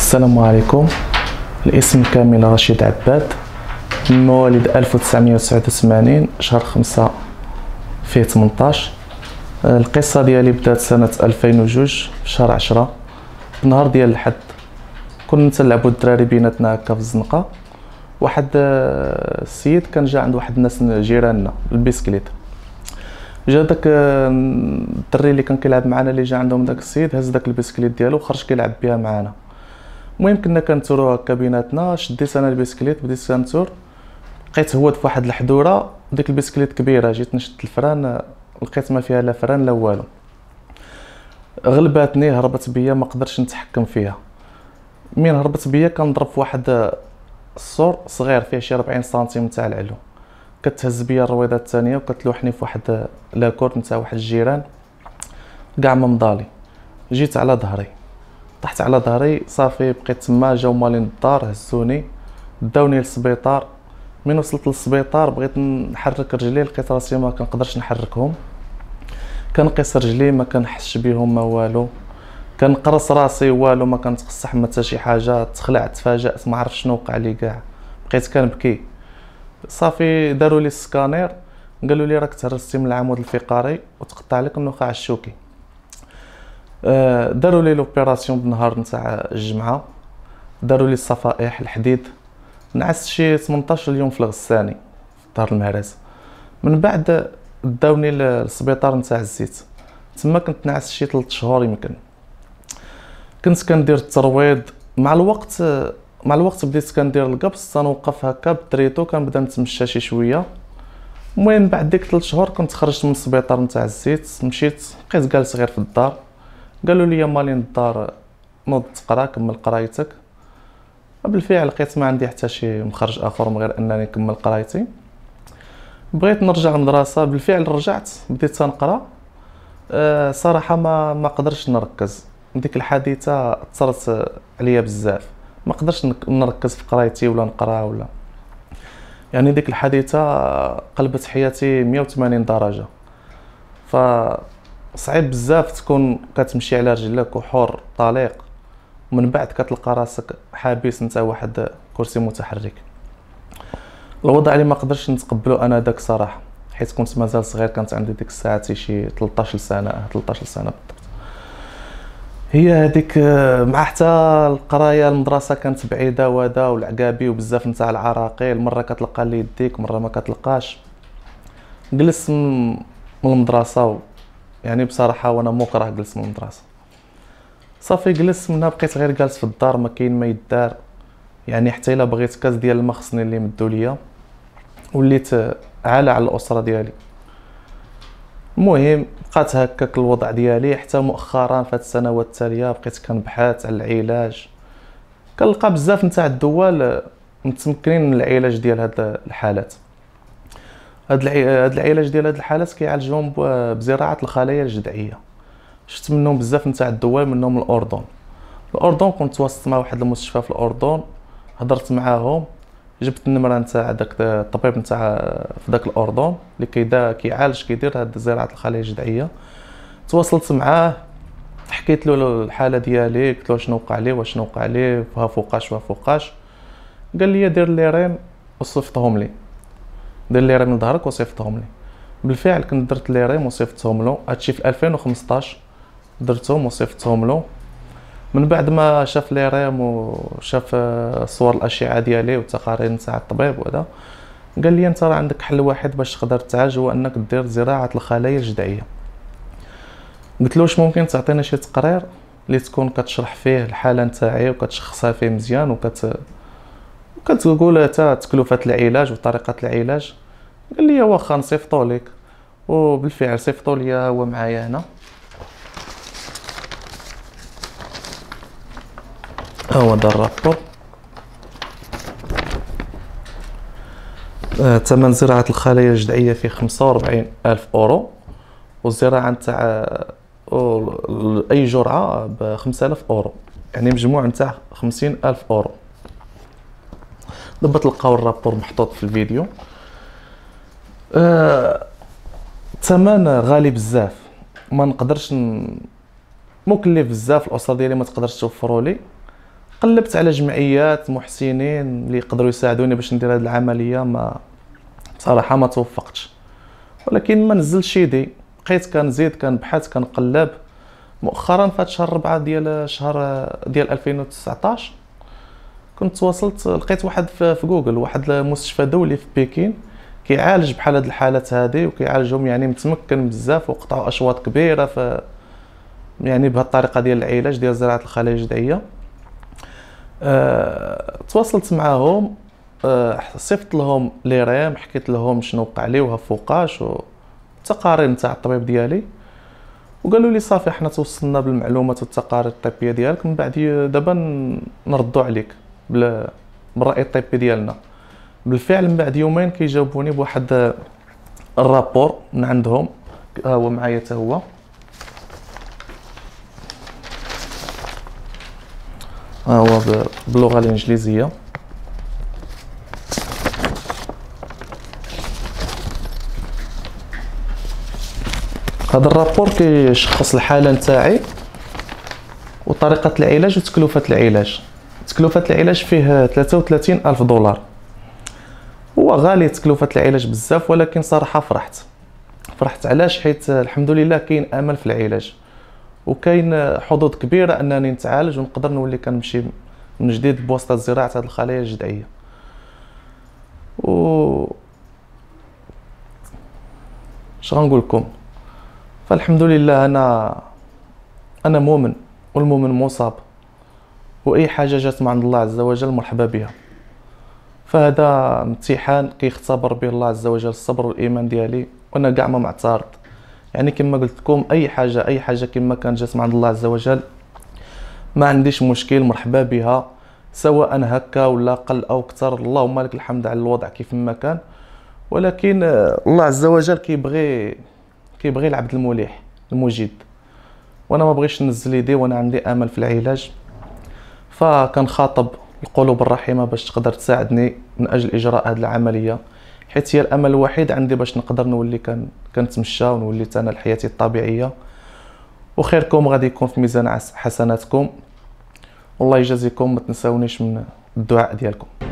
السلام عليكم. الاسم كامل رشيد عباد، من مواليد 1989 شهر 5 فيه 18. القصة ديالي بدات سنة 2002 في شهر 10 نهار ديال الحد. كنا تلعبوا الدراري بيناتنا هكا في الزنقة. واحد السيد كان جا عند واحد الناس جيراننا البيسكليت. جا داك الدري اللي كان كيلعب معنا اللي جا عندهم داك السيد، هز داك البيسكليت ديالو وخرج كيلعب بها معنا. المهم كنا كنتورو هكا بيناتنا، شديت انا البيسكليت بديت كنتور، لقيت هو في واحد الحدوره ديك البيسكليت كبيره، جيت نشد الفران لقيت ما فيها لا فران لا والو، غلباتني هربت بيا ما قدرتش نتحكم فيها. من هربت بيا كنضرب في واحد السور صغير فيه شي 40 سنتيم تاع العلو، كتهز بيا الرويضه الثانيه وكتلوحني في واحد لاكور نتاع واحد الجيران كاع ما مضالي. جيت على ظهري، طحت على ظهري صافي، بقيت تما. جاو مالين الدار هزوني داوني للسبيطار. من وصلت للسبيطار بغيت نحرك رجلي، لقيت راسي ما كنقدرش نحركهم، كنقيس رجلي ما كنحسش بهم ما والو، كنقرص راسي والو ما كنتقصح حتى شي حاجه. تخلعت تفاجات ما عرفت شنو وقع لي كاع، بقيت كنبكي. صافي داروا لي السكانير، قالوا لي راك تهرستي من العمود الفقري وتقطع لك النخاع الشوكي. داروا لي لوبيراسيون بالنهار نتاع الجمعه، داروا لي الصفائح الحديد، نعست شي 18 يوم في الغساني في دار المهرس. من بعد داوني للسبيطار نتاع الزيت، تما كنت نعس شي 3 شهور يمكن. كنت كندير الترويض مع الوقت بديت كندير القبص، تنوقف هكا بالتريتو كنبدا نتمشى شي شويه. المهم بعد ديك 3 شهور كنت خرجت من السبيطار نتاع الزيت، مشيت بقيت جالس غير في الدار. قالوا لي مالين الدار نوض تقرا كمل قرايتك. بالفعل لقيت ما عندي حتى شي مخرج اخر من غير انني نكمل قرايتي. بغيت نرجع للمدرسه، بالفعل رجعت بديت تنقرا. صراحه ما قدرتش نركز، ديك الحادثه اثرت عليا بزاف، ما قدرتش نركز في قرايتي ولا نقرا ولا، يعني ديك الحادثه قلبت حياتي 180 درجه. فصعيب بزاف تكون كتمشي على رجلك وحور طليق ومن بعد كتلقى راسك حابس نتا واحد كرسي متحرك. الوضع اللي ما قدرتش نتقبله انا داك صراحه، حيت كنت مازال صغير، كانت عندي ديك الساعه شي 13 سنه بالضبط. هي هذيك مع حتى القرايه المدرسه كانت بعيده وهذا والعقابي وبزاف نتاع العراقيل، مره كتلقى اللي يديك مره ما كتلقاش. جلست من المدرسه يعني بصراحه وانا مكره، جلست من المدرسه صافي. جلست منها بقيت غير جالس في الدار، ما كاين ما يدار، يعني حتى الا بغيت كاس ديال الماء خصني اللي مدوا ليا، وليت عالة على الاسره ديالي. المهم بقات هكاك الوضع ديالي حتى مؤخرا في هاد السنوات التاليه بقيت كنبحث على العلاج. كنلقى بزاف نتاع الدول متمكنين من العلاج ديال هاد الحالات. هاد العلاج ديال هاد الحالات كيعالجوهم بزراعه الخلايا الجذعيه. شفت منهم بزاف نتاع الدول، منهم الاردن كنت تواصلت مع واحد المستشفى في الاردن، هضرت معاهم، جبت النمره نتاع داك الطبيب نتاع في داك الاردن اللي كيعالج كيدير هاد زراعه الخلايا الجذعيه. تواصلت معاه، حكيت له الحاله ديالي، قلت له شنو وقع لي وشنو وقع لي فوقاش. قال لي دير لي ريم وصيفطهم لي، دير لي ريم لظهرك وصيفطهم لي. بالفعل كنت درت لي ريم وصيفطهم له، هادشي في 2015 درتهم وصيفطهم له. من بعد ما شاف لي ريم وشاف صور الاشعه ديالي والتقارير نتاع الطبيب وهذا، قال لي انت راه عندك حل واحد باش تقدر تعالج، هو انك دير زراعه الخلايا الجذعيه. قلت له واش ممكن تعطينا شي تقرير اللي تكون كتشرح فيه الحاله نتاعي وكتشخصها فيه مزيان وكتقول حتى تكلفه العلاج وطريقه العلاج. قال لي واخا نصيفطو لك، وبالفعل صيفطو لي هو معايا هنا. هو دا الرابور. ثمن زراعة الخلايا الجذعية فيه 45,000 أورو، والزراعة نتاع أي جرعة ب5,000 أورو، يعني مجموع نتاع 50,000 أورو. دابا تلقاو الرابور محطوط في الفيديو. الثمن غالي بزاف، ما نقدرش مكلف بزاف، الأسرة ديالي ما تقدرش توفروا لي. قلبت على جمعيات محسنين اللي يقدروا يساعدوني باش ندير هذه العمليه، ما بصراحه ما توفقتش، ولكن ما نزلش يدي، بقيت كنزيد كنبحث كنقلب. مؤخرا في شهر 4 ديال 2019 كنت تواصلت، لقيت واحد في جوجل، واحد المستشفى دولي في بكين كيعالج بحال هاد الحالات هذه، وكيعالجهم يعني متمكن بزاف، وقطعوا اشواط كبيره في يعني بهذه الطريقه ديال العلاج ديال زراعه الخلايا الجذعيه. تواصلت معاهم، صيفط لهم لي ريم، حكيت لهم شنو وقع لي وها فوقاش والتقارير نتاع الطبيب ديالي، وقالوا لي صافي حنا توصلنا بالمعلومات والتقارير الطبيه ديالك، من بعد دابا نردوا عليك بالراي الطبي ديالنا. بالفعل من بعد يومين كيجاوبوني بواحد الرابور من عندهم، ها هو معايا حتى هو، ها هو باللغه الانجليزيه. هذا الرابور كيشخص الحاله نتاعي وطريقه العلاج وتكلفه العلاج. تكلفه العلاج فيه 33,000 دولار. هو غالي تكلفه العلاج بزاف، ولكن صراحه فرحت علاش؟ حيت الحمد لله كاين امل في العلاج، وكاين حظوظ كبيره انني نتعالج ونقدر نولي كنمشي من جديد بواسطه زراعه هذه الخلايا الجذعيه. اش غنقول لكم؟ فالحمد لله انا مؤمن، والمؤمن مصاب، واي حاجه جات من عند الله عز وجل مرحبا بها. فهذا امتحان كيختبر به الله عز وجل الصبر والايمان ديالي، وانا كاع ما معترض. يعني كما قلت لكم اي حاجه كما كانت جات من عند الله عز وجل ما عنديش مشكل، مرحبا بها، سواء هكا ولا قل او كثر. اللهم لك الحمد على الوضع كيف ما كان، ولكن الله عز وجل كيبغي العبد المليح المجيد، وانا ما بغيش ننزل يدي، وانا عندي امل في العلاج. فكنخاطب القلوب الرحيمه باش تقدر تساعدني من اجل اجراء هذه العمليه، حيت هي الامل الوحيد عندي باش نقدر نولي كنتمشى ونولي انا لحياتي الطبيعيه. وخيركم غادي يكون في ميزان حسناتكم، والله يجازيكم، ما تنساونيش من الدعاء ديالكم.